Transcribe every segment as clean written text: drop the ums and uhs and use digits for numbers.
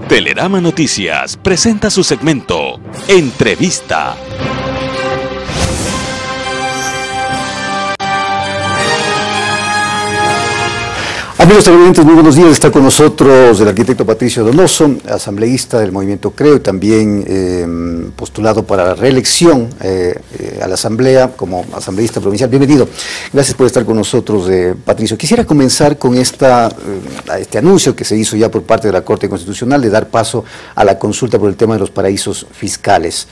Telerama Noticias presenta su segmento Entrevista. Amigos televidentes, muy buenos días. Está con nosotros el arquitecto Patricio Donoso, asambleísta del Movimiento Creo y también postulado para la reelección a la Asamblea como asambleísta provincial. Bienvenido. Gracias por estar con nosotros, Patricio. Quisiera comenzar con este anuncio que se hizo ya por parte de la Corte Constitucional de dar paso a la consulta por el tema de los paraísos fiscales.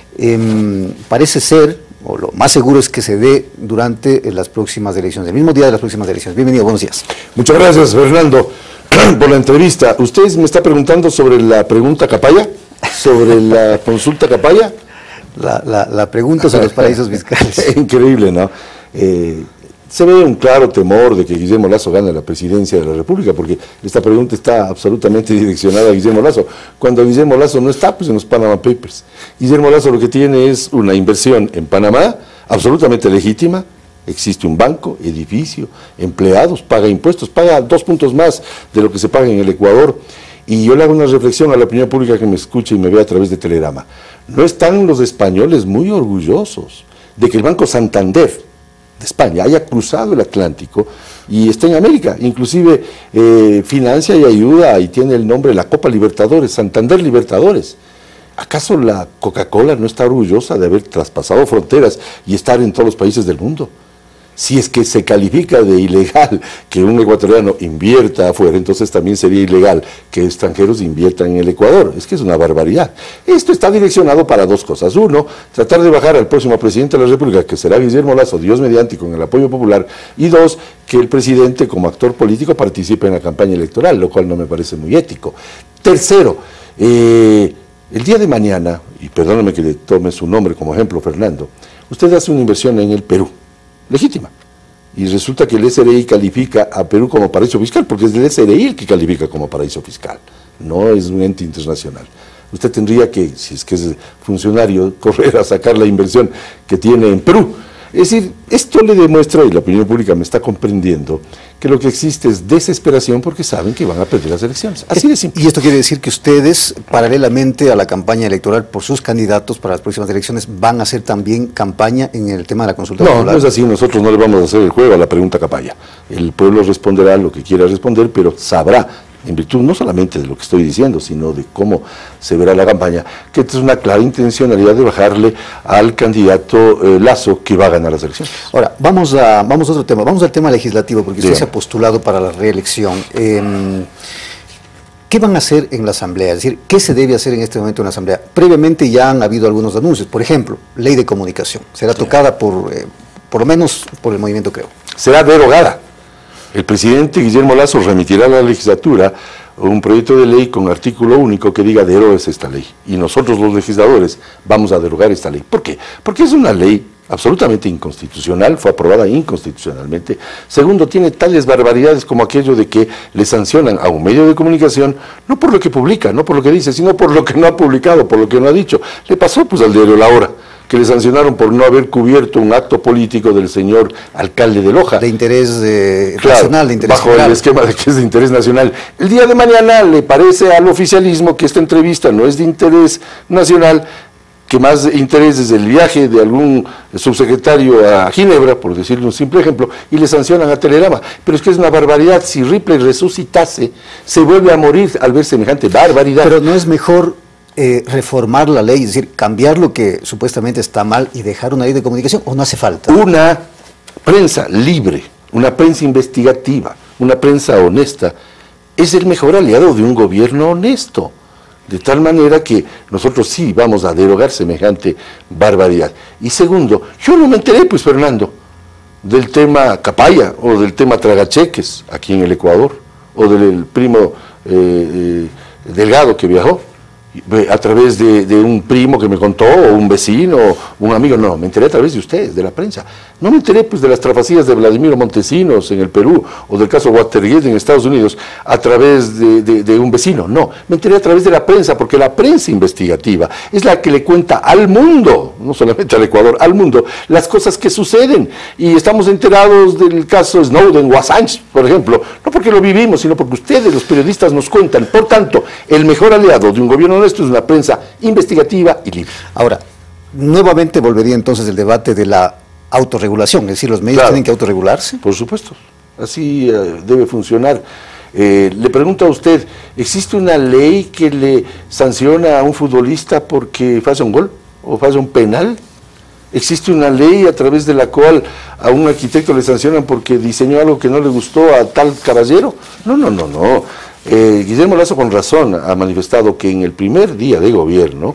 Parece ser, o lo más seguro es que se dé durante las próximas elecciones, el mismo día de las próximas elecciones. Bienvenido, buenos días. Muchas gracias, Fernando, por la entrevista. ¿Usted me está preguntando sobre la pregunta Capaya? ¿Sobre la consulta Capaya? La pregunta sobre los paraísos fiscales. Increíble, ¿no? Se ve un claro temor de que Guillermo Lasso gane la presidencia de la República, porque esta pregunta está absolutamente direccionada a Guillermo Lasso. Cuando Guillermo Lasso no está, pues en los Panama Papers. Guillermo Lasso lo que tiene es una inversión en Panamá, absolutamente legítima. Existe un banco, edificio, empleados, paga impuestos, paga 2 puntos más de lo que se paga en el Ecuador. Y yo le hago una reflexión a la opinión pública que me escuche y me vea a través de Telerama. ¿No están los españoles muy orgullosos de que el Banco Santander de España haya cruzado el Atlántico y está en América? Inclusive financia y ayuda y tiene el nombre de la Copa Libertadores, Santander Libertadores. ¿Acaso la Coca-Cola no está orgullosa de haber traspasado fronteras y estar en todos los países del mundo? Si es que se califica de ilegal que un ecuatoriano invierta afuera, entonces también sería ilegal que extranjeros inviertan en el Ecuador. Es que es una barbaridad. Esto está direccionado para 2 cosas. 1, tratar de bajar al próximo presidente de la República, que será Guillermo Lasso, Dios mediante, con el apoyo popular. Y 2, que el presidente como actor político participe en la campaña electoral, lo cual no me parece muy ético. Tercero, el día de mañana, y perdóname que le tome su nombre como ejemplo, Fernando, usted hace una inversión en el Perú, legítima, y resulta que el SRI califica a Perú como paraíso fiscal, porque es el SRI el que califica como paraíso fiscal, no es un ente internacional. Usted tendría que, si es que es funcionario, correr a sacar la inversión que tiene en Perú. Es decir, esto le demuestra, y la opinión pública me está comprendiendo, que lo que existe es desesperación porque saben que van a perder las elecciones. Así de simple. Y esto quiere decir que ustedes, paralelamente a la campaña electoral por sus candidatos para las próximas elecciones, van a hacer también campaña en el tema de la consulta popular. No es así. Nosotros no le vamos a hacer el juego a la pregunta Capaya. El pueblo responderá lo que quiera responder, pero sabrá, en virtud no solamente de lo que estoy diciendo, sino de cómo se verá la campaña, que esta es una clara intencionalidad de bajarle al candidato Lasso, que va a ganar las elecciones. Ahora, vamos a otro tema, vamos al tema legislativo, porque usted se ha postulado para la reelección. ¿Qué van a hacer en la Asamblea? Es decir, ¿qué se debe hacer en este momento en la Asamblea? Previamente ya han habido algunos anuncios, por ejemplo, ley de comunicación, será tocada por lo menos por el Movimiento Creo. Será derogada. El presidente Guillermo Lasso remitirá a la legislatura un proyecto de ley con artículo único que diga derogues esta ley. Y nosotros los legisladores vamos a derogar esta ley. ¿Por qué? Porque es una ley absolutamente inconstitucional, fue aprobada inconstitucionalmente. Segundo, tiene tales barbaridades como aquello de que le sancionan a un medio de comunicación, no por lo que publica, no por lo que dice, sino por lo que no ha publicado, por lo que no ha dicho. Le pasó pues al diario La Hora, que le sancionaron por no haber cubierto un acto político del señor alcalde de Loja. De interés nacional, de interés bajo general. El esquema de que es de interés nacional. El día de mañana le parece al oficialismo que esta entrevista no es de interés nacional, que más interés es el viaje de algún subsecretario a Ginebra, por decirle un simple ejemplo, y le sancionan a Telerama. Pero es que es una barbaridad. Si Ripley resucitase, se vuelve a morir al ver semejante barbaridad. Pero no es mejor reformar la ley, es decir, cambiar lo que supuestamente está mal y dejar una ley de comunicación, ¿o no hace falta? Una prensa libre, una prensa investigativa, una prensa honesta, es el mejor aliado de un gobierno honesto. De tal manera que nosotros sí vamos a derogar semejante barbaridad. Y segundo, yo no me enteré, pues, Fernando, del tema Capaya o del tema Tragacheques aquí en el Ecuador, o del primo Delgado que viajó. a través de un primo que me contó, o un vecino, o un amigo, no, me enteré a través de ustedes, de la prensa. No me enteré pues de las trafacías de Vladimiro Montesinos en el Perú, o del caso Watergate en Estados Unidos, a través de un vecino, no, me enteré a través de la prensa, porque la prensa investigativa es la que le cuenta al mundo, no solamente al Ecuador, al mundo, las cosas que suceden, y estamos enterados del caso Snowden o Assange, por ejemplo, no porque lo vivimos, sino porque ustedes, los periodistas, nos cuentan. Por tanto, el mejor aliado de un gobierno nuestro es una prensa investigativa y libre. Ahora, nuevamente volvería entonces el debate de la autorregulación, es decir, los medios tienen que autorregularse. Por supuesto, así debe funcionar. Le pregunto a usted, ¿existe una ley que le sanciona a un futbolista porque falla un gol o falla un penal? ¿Existe una ley a través de la cual a un arquitecto le sancionan porque diseñó algo que no le gustó a tal caballero? No, no, no, no. Guillermo Lasso con razón ha manifestado que en el primer día de gobierno,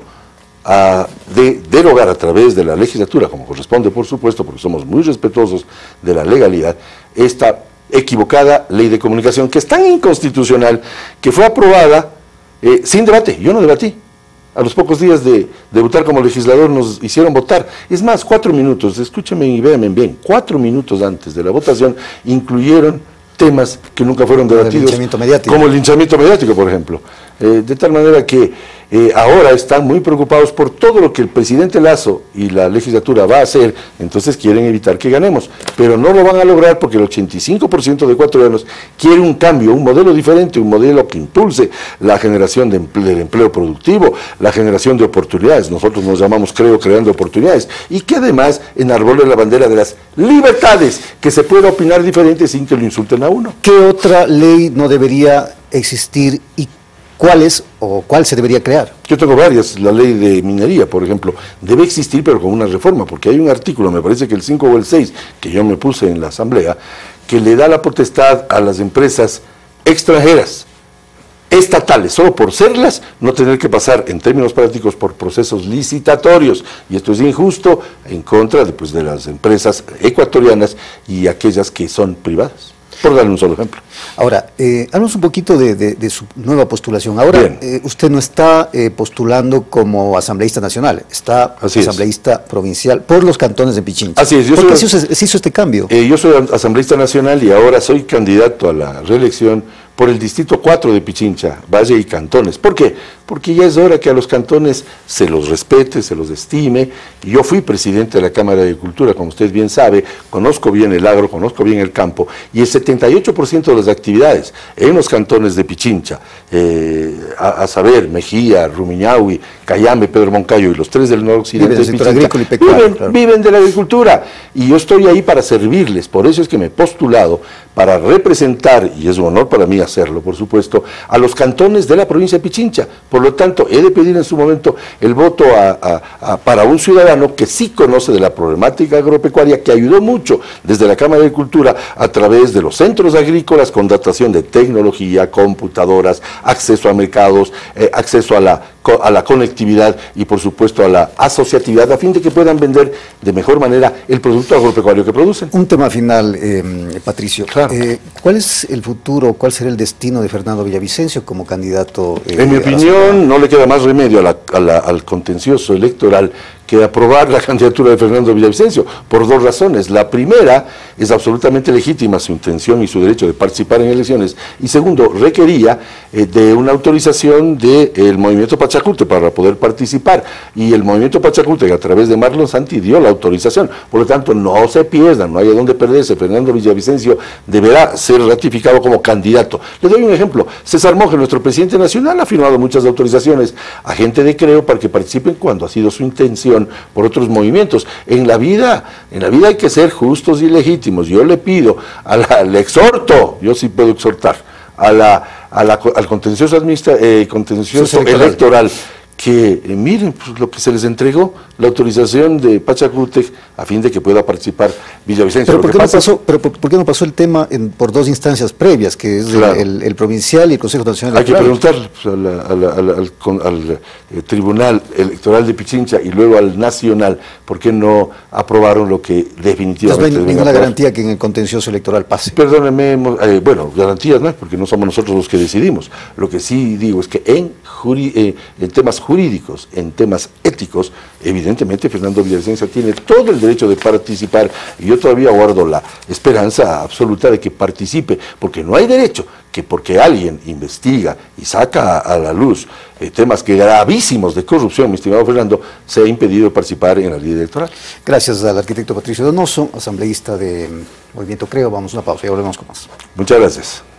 de derogar a través de la legislatura, como corresponde por supuesto, porque somos muy respetuosos de la legalidad, esta equivocada ley de comunicación, que es tan inconstitucional, que fue aprobada sin debate. Yo no debatí. A los pocos días de debutar como legislador nos hicieron votar. Es más, 4 minutos, escúchenme y véanme bien, 4 minutos antes de la votación incluyeron temas que nunca fueron debatidos, como el linchamiento mediático, por ejemplo. De tal manera que ahora están muy preocupados por todo lo que el presidente Lasso y la legislatura va a hacer, entonces quieren evitar que ganemos, pero no lo van a lograr porque el 85% de ecuatorianos quiere un cambio, un modelo diferente, un modelo que impulse la generación del empleo productivo, la generación de oportunidades, nosotros nos llamamos creando oportunidades, y que además enarbole la bandera de las libertades, que se pueda opinar diferente sin que lo insulten a uno. ¿Qué otra ley no debería existir y cuáles o cuál se debería crear? Yo tengo varias. La ley de minería, por ejemplo, debe existir pero con una reforma, porque hay un artículo, me parece que el 5 o el 6, que yo me puse en la asamblea, que le da la potestad a las empresas extranjeras, estatales, solo por serlas, no tener que pasar en términos prácticos por procesos licitatorios, y esto es injusto en contra de las empresas ecuatorianas y aquellas que son privadas. Por darle un solo ejemplo. Ahora, háblanos un poquito de su nueva postulación. Ahora, usted no está postulando como asambleísta nacional, está asambleísta provincial por los cantones de Pichincha. Así es. ¿Por qué se hizo este cambio? Yo soy asambleísta nacional y ahora soy candidato a la reelección por el distrito 4 de Pichincha, Valle y Cantones. ¿Por qué? Porque ya es hora que a los cantones se los respete, se los estime. Yo fui presidente de la Cámara de Agricultura, como usted bien sabe, conozco bien el agro, conozco bien el campo, y el 78% de las actividades en los cantones de Pichincha, a saber, Mejía, Rumiñahui, Cayambe, Pedro Moncayo y los 3 del noroccidente de Pichincha, viven de la agricultura, y yo estoy ahí para servirles. Por eso es que me he postulado para representar, y es un honor para mí hacerlo, por supuesto, a los cantones de la provincia de Pichincha. Por lo tanto, he de pedir en su momento el voto para un ciudadano que sí conoce de la problemática agropecuaria, que ayudó mucho desde la Cámara de Agricultura a través de los centros agrícolas con datación de tecnología, computadoras, acceso a mercados, acceso a la conectividad y por supuesto a la asociatividad, a fin de que puedan vender de mejor manera el producto agropecuario que producen. Un tema final, Patricio. Claro. ¿Cuál es el futuro, cuál será el destino de Fernando Villavicencio como candidato? En mi opinión, no le queda más remedio al contencioso electoral que aprobar la candidatura de Fernando Villavicencio, por 2 razones. La primera, es absolutamente legítima su intención y su derecho de participar en elecciones, y segundo, requería de una autorización del movimiento Pachacute para poder participar, y el movimiento Pachacute, a través de Marlon Santi, dio la autorización. Por lo tanto, no se pierdan, no haya donde perderse. Fernando Villavicencio deberá ser ratificado como candidato. Le doy un ejemplo. César Monge, nuestro presidente nacional, ha firmado muchas autorizaciones a gente de Creo para que participen cuando ha sido su intención por otros movimientos. En la vida hay que ser justos y legítimos. Yo le pido, le exhorto, yo sí puedo exhortar, al contencioso electoral, que miren pues, lo que se les entregó, la autorización de Pachacútec, a fin de que pueda participar Villavicencio. ¿Pero por qué no pasó el tema por 2 instancias previas, que es el provincial y el Consejo Nacional Electoral? Hay que preguntarle pues, al Tribunal Electoral de Pichincha y luego al Nacional, ¿por qué no aprobaron lo que definitivamente no hay ninguna garantía que en el contencioso electoral pase? Perdónenme, bueno, garantías no, porque no somos nosotros los que decidimos. Lo que sí digo es que en temas jurídicos, en temas éticos, evidentemente Fernando Villavicencio tiene todo el derecho de participar, y yo todavía guardo la esperanza absoluta de que participe, porque no hay derecho que porque alguien investiga y saca a la luz temas que gravísimos de corrupción, mi estimado Fernando, sea impedido participar en la ley electoral. Gracias al arquitecto Patricio Donoso, asambleísta de Movimiento Creo. Vamos a una pausa y volvemos con más. Muchas gracias.